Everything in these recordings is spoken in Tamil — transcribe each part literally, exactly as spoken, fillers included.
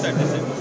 that is it.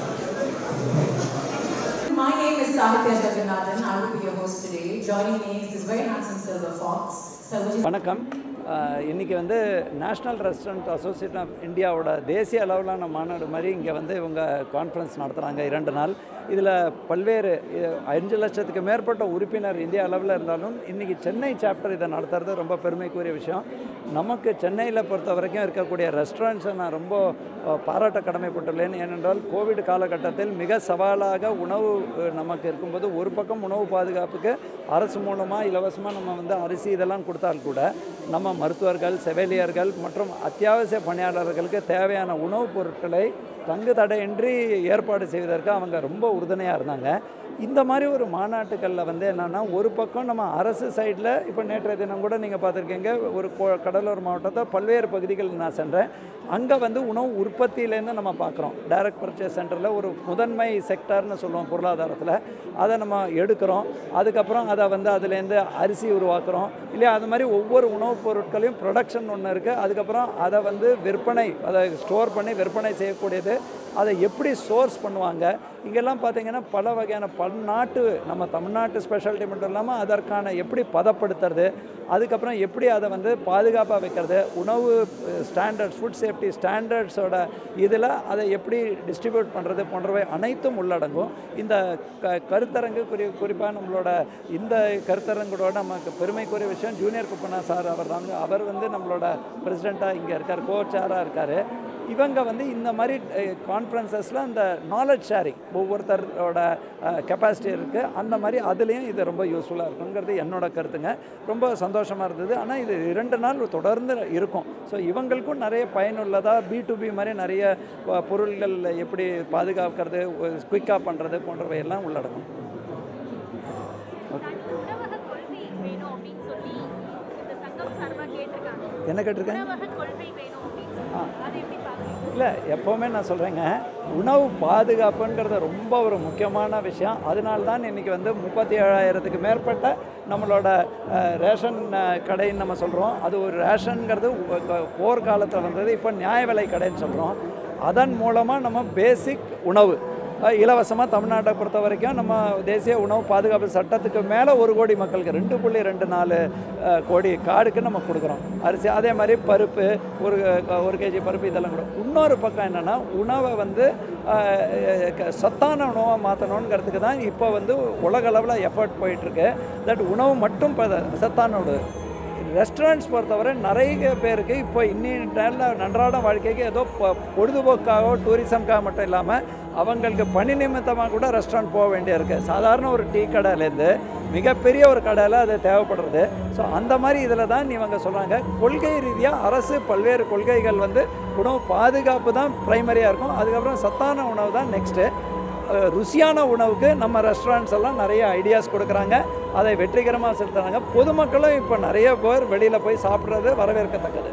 My name is Sahitya Jagannathan. I will be your host today. Joining me is this very handsome Silver Fox. வணக்கம். இன்றைக்கி வந்து நேஷ்னல் ரெஸ்டாரண்ட் அசோசியேஷன் ஆஃப் இந்தியாவோட தேசிய அளவிலான மாநாடு மாதிரி இங்கே வந்து இவங்க கான்ஃபரன்ஸ் நடத்துகிறாங்க இரண்டு நாள். இதில் பல்வேறு அஞ்சு லட்சத்துக்கு மேற்பட்ட உறுப்பினர் இந்தியா அளவில் இருந்தாலும் இன்றைக்கி சென்னை சாப்டர் இதை நடத்துறது ரொம்ப பெருமைக்குரிய விஷயம். நமக்கு சென்னையில் பொறுத்த வரைக்கும் இருக்கக்கூடிய ரெஸ்டாரண்ட்ஸை நான் ரொம்ப பாராட்ட கடமைப்பட்டுள்ளேன். ஏனென்றால் கோவிட் காலகட்டத்தில் மிக சவாலாக உணவு நமக்கு இருக்கும்போது ஒரு பக்கம் உணவு பாதுகாப்புக்கு அரசு மூலமாக இலவசமாக நம்ம வந்து அரிசி இதெல்லாம் கொடுத்தால் கூட நம்ம மருத்துவர்கள், செவிலியர்கள் மற்றும் அத்தியாவசிய பணியாளர்களுக்கு தேவையான உணவுப் பொருட்களை தங்கு தடையின்றி ஏற்பாடு செய்வதற்கு அவங்க ரொம்ப உறுதுணையாக இருந்தாங்க. இந்த மாதிரி ஒரு மாநாட்டுகளில் வந்து என்னென்னா ஒரு பக்கம் நம்ம அரசு சைடில் இப்போ நேற்றைய தினம் கூட நீங்கள் பார்த்துருக்கீங்க, ஒரு கடலூர் மாவட்டத்தை பல்வேறு பகுதிகள் நான் சென்றேன். அங்கே வந்து உணவு உற்பத்தியிலேருந்து நம்ம பார்க்குறோம். டைரக்ட் பர்ச்சேஸ் சென்டரில் ஒரு முதன்மை செக்டர்னு சொல்லுவோம் பொருளாதாரத்தில், அதை நம்ம எடுக்கிறோம். அதுக்கப்புறம் அதை வந்து அதுலேருந்து அரிசி உருவாக்குறோம் இல்லையா. அது மாதிரி ஒவ்வொரு உணவுப் பொருட்களையும் ப்ரொடக்ஷன் ஒன்று இருக்குது. அதுக்கப்புறம் அதை வந்து விற்பனை, அதை ஸ்டோர் பண்ணி விற்பனை செய்யக்கூடியது, அதை எப்படி சோர்ஸ் பண்ணுவாங்க. இங்கெல்லாம் பார்த்திங்கன்னா பல வகையான பன்னாட்டு, நம்ம தமிழ்நாட்டு ஸ்பெஷாலிட்டி மட்டும் இல்லாமல் அதற்கான எப்படி பதப்படுத்துறது, அதுக்கப்புறம் எப்படி அதை வந்து பாதுகாப்பாக வைக்கிறது, உணவு ஸ்டாண்டர்ட்ஸ், ஃபுட் சேஃப்டி ஸ்டாண்டர்ட்ஸோட இதில் அதை எப்படி டிஸ்ட்ரிபியூட் பண்ணுறது போன்றவை அனைத்தும் உள்ளடங்கும். இந்த க கருத்தரங்கு குறி குறிப்பாக நம்மளோட இந்த கருத்தரங்கோட நமக்கு பெருமைக்குரிய விஷயம் ஜூனியர் குப்பண்ணா சார் அவர் தாங்க. அவர் வந்து நம்மளோட பிரசிடெண்ட்டாக இங்கே இருக்கார், கோச்சாராக இருக்கார். இவங்க வந்து இந்த மாதிரி கான்ஃபரன்சஸில் அந்த நாலேஜ் ஷேரிங் ஒவ்வொருத்தரோட கெப்பாசிட்டி இருக்குது. அந்த மாதிரி அதுலேயும் இது ரொம்ப யூஸ்ஃபுல்லாக இருக்குங்கிறது என்னோட கருத்துங்க. ரொம்ப சந்தோஷமாக இருந்தது. ஆனால் இது இரண்டு நாள் தொடர்ந்து இருக்கும். ஸோ இவங்களுக்கும் நிறைய பயனுள்ளதாக பி டு பி மாதிரி நிறைய பொருள்கள் எப்படி பாதுகாக்கிறது, குயிக்காக பண்ணுறது போன்றவையெல்லாம் உள்ளடங்கும். என்ன கேட்டிருக்கேன்? இல்லை, எப்போவுமே நான் சொல்கிறேங்க, உணவு பாதுகாப்புங்கிறது ரொம்ப ஒரு முக்கியமான விஷயம். அதனால்தான் இன்றைக்கி வந்து முப்பத்தி ஏழாயிரத்துக்கு மேற்பட்ட நம்மளோட ரேஷன் கடைன்னு நம்ம சொல்கிறோம். அது ஒரு ரேஷனுங்கிறது போர்க்காலத்தில் வந்தது, இப்போ நியாய விலை கடைன்னு சொல்கிறோம். அதன் மூலமாக நம்ம பேசிக் உணவு இலவசமாக தமிழ்நாட்டை பொறுத்த வரைக்கும் நம்ம தேசிய உணவு பாதுகாப்பு சட்டத்துக்கு மேலே ஒரு கோடி மக்களுக்கு ரெண்டு புள்ளி ரெண்டு நாலு கோடி கார்டுக்கு நம்ம கொடுக்குறோம் அரிசி. அதே மாதிரி பருப்பு, ஒரு ஒரு கேஜி பருப்பு, இதெல்லாம் கூட. இன்னொரு பக்கம் என்னென்னா உணவை வந்து சத்தான உணவாக மாற்றணுங்கிறதுக்கு தான் இப்போ வந்து உலக அளவில் எஃபர்ட் போயிட்டுருக்கு. தட் உணவு மட்டும் சத்தான உணவு. ரெஸ்டாரண்ட்ஸ் பொறுத்தவரை நிறைய பேருக்கு இப்போ இன்னும் நன்றாட வாழ்க்கைக்கு ஏதோ பொழுதுபோக்காகவோ டூரிசம்காக மட்டும் இல்லாமல் அவங்களுக்கு பணி நிமித்தமாக கூட ரெஸ்டாரண்ட் போக வேண்டியிருக்கு. சாதாரண ஒரு டீ கடையிலேருந்து மிகப்பெரிய ஒரு கடையில் அது தேவைப்படுறது. ஸோ அந்த மாதிரி இதில் தான் இவங்க சொல்கிறாங்க, கொள்கை ரீதியாக அரசு பல்வேறு கொள்கைகள் வந்து உணவு பாதுகாப்பு தான் ப்ரைமரியாக இருக்கும். அதுக்கப்புறம் சத்தான உணவு தான் நெக்ஸ்ட்டு. ருசியான உணவுக்கு நம்ம ரெஸ்டாரண்ட்ஸ் எல்லாம் நிறைய ஐடியாஸ் கொடுக்குறாங்க, அதை வெற்றிகரமாக செலுத்துறாங்க. பொதுமக்களும் இப்போ நிறைய பேர் வெளியில் போய் சாப்பிட்றது வரவேற்கத்தக்கது.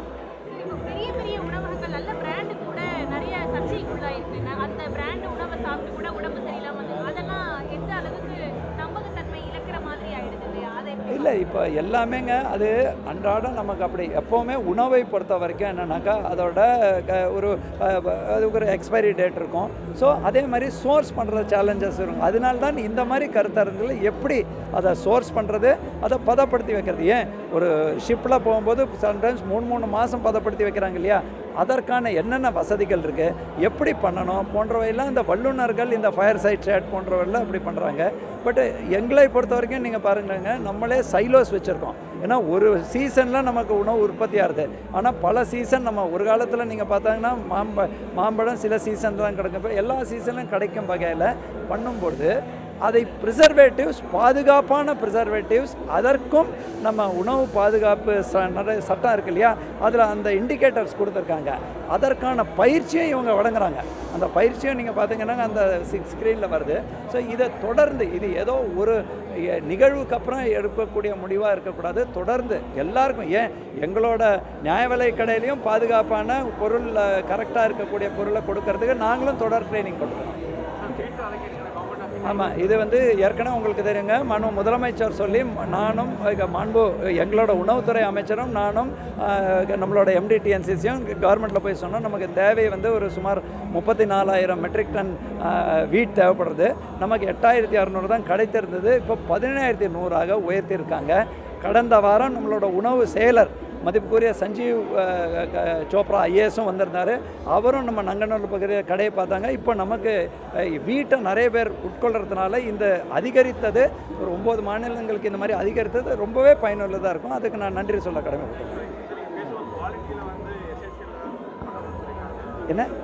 இல்லை, இப்போ எல்லாமேங்க அது அன்றாடம் நமக்கு அப்படி எப்போவுமே உணவை பொறுத்த வரைக்கும் என்னென்னாக்கா அதோட ஒரு அதுக்கு ஒரு எக்ஸ்பைரி டேட் இருக்கும். ஸோ அதே மாதிரி சோர்ஸ் பண்ணுற சேலஞ்சஸ் இருக்கும். அதனால தான் இந்த மாதிரி கருத்தரங்கில் எப்படி அதை சோர்ஸ் பண்ணுறது, அதை பதப்படுத்தி வைக்கிறது. ஏன் ஒரு ஷிப்பில் போகும்போது சம்டைம்ஸ் மூணு மூணு மாதம் பதப்படுத்தி வைக்கிறாங்க இல்லையா, அதற்கான என்னென்ன வசதிகள் இருக்குது, எப்படி பண்ணணும் போன்றவையெல்லாம் இந்த வல்லுநர்கள், இந்த ஃபயர் சைட் சேட் போன்றவையெல்லாம் அப்படி பண்ணுறாங்க. பட் எங்களை பொறுத்த வரைக்கும் நீங்கள் பாருங்க, நம்மளே சைலோஸ் வச்சுருக்கோம். ஏன்னா ஒரு சீசனில் நமக்கு உணவு உற்பத்தி ஆகுது. ஆனால் பல சீசன் நம்ம ஒரு காலத்தில் நீங்கள் பார்த்தாங்கன்னா மாம்ப மாம்பழம் சில சீசன் தான் கிடைக்கும். எல்லா சீசனும் கிடைக்கும் வகையில் பண்ணும்போது அதை ப்ரிசர்வேட்டிவ்ஸ், பாதுகாப்பான ப்ரிசர்வேட்டிவ்ஸ், அதற்கும் நம்ம உணவு பாதுகாப்பு ச நிறைய சட்டம் இருக்கு இல்லையா, அதில் அந்த இண்டிகேட்டர்ஸ் கொடுத்துருக்காங்க. அதற்கான பயிற்சியும் இவங்க வழங்குறாங்க. அந்த பயிற்சியும் நீங்கள் பார்த்தீங்கன்னா அந்த சிக்ஸ் ஸ்க்ரீனில் வருது. ஸோ இதை தொடர்ந்து, இது ஏதோ ஒரு நிகழ்வுக்கு அப்புறம் எடுக்கக்கூடிய முடிவாக இருக்கக்கூடாது. தொடர்ந்து எல்லாருக்கும், ஏன் எங்களோட நியாய விலை கடையிலையும் பாதுகாப்பான பொருள், கரெக்டாக இருக்கக்கூடிய பொருளை கொடுக்கறதுக்கு நாங்களும் தொடர் ட்ரைனிங் கொடுக்குறோம். ஆமாம், இது வந்து ஏற்கனவே உங்களுக்கு தெரியுங்க. மனு முதலமைச்சர் சொல்லி நானும் மாண்பு எங்களோட உணவுத்துறை அமைச்சரும் நானும் நம்மளோட எம்டிடிஎன்சிசியும் கவர்மெண்ட்டில் போய் சொன்னோம். நமக்கு தேவை வந்து ஒரு சுமார் முப்பத்தி நாலாயிரம் மெட்ரிக் டன் வீட் தேவைப்படுறது. நமக்கு எட்டாயிரத்தி அறநூறு தான் கிடைத்திருந்தது. இப்போ பதினேழாயிரத்தி நூறாக உயர்த்தியிருக்காங்க. கடந்த வாரம் நம்மளோட உணவு செயலர் மதிப்புக்குரிய சஞ்சீவ் சோப்ரா ஐஏஎஸும் வந்திருந்தார். அவரும் நம்ம நங்கநல்லூர் பகுதியில் கடையை பார்த்தாங்க. இப்போ நமக்கு வீட்டை நிறைய பேர் உட்கொள்கிறதுனால இந்த அதிகரித்தது ஒரு ஒம்பது மாநிலங்களுக்கு இந்த மாதிரி அதிகரித்தது ரொம்பவே பயனுள்ளதாக இருக்கும். அதுக்கு நான் நன்றி சொல்ல கடமைப்பட்டேன். என்ன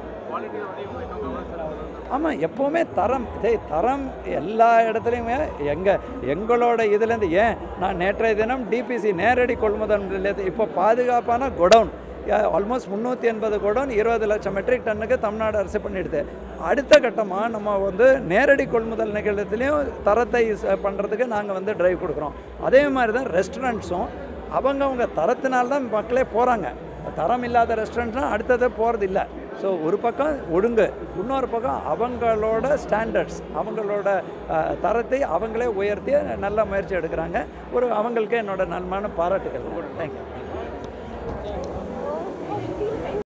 ஆமாம், எப்போவுமே தரம் தரம் எல்லா இடத்துலையுமே எங்கள் எங்களோட இதுலேருந்து ஏன் நான் நேற்றைய தினம் டிபிசி நேரடி கொள்முதல் நிலையத்தை இப்போ பாதுகாப்பான குடவுன் ஆல்மோஸ்ட் முந்நூற்றி எண்பது குடவுன் இருபது லட்சம் மெட்ரிக் டன்னுக்கு தமிழ்நாடு அரசு பண்ணிடுது. அடுத்த கட்டமாக நம்ம வந்து நேரடி கொள்முதல் நிலையத்துலேயும் தரத்தை பண்ணுறதுக்கு நாங்கள் வந்து டிரைவ் கொடுக்குறோம். அதே மாதிரி தான் ரெஸ்டாரண்ட்ஸும் அவங்கவுங்க தரத்தினால்தான் மக்களே போகிறாங்க. தரம் இல்லாத ரெஸ்டாரண்ட்ஸ்னால் அடுத்தது போகிறது இல்லை. ஸோ ஒரு பக்கம் ஒழுங்கு, இன்னொரு பக்கம் அவங்களோட ஸ்டாண்டர்ட்ஸ், அவங்களோட தரத்தை அவங்களே உயர்த்தி நல்ல முயற்சி எடுக்கிறாங்க. ஒரு அவங்களுக்கு என்னோட நன்மையான பாராட்டுகள். தேங்க்யூ.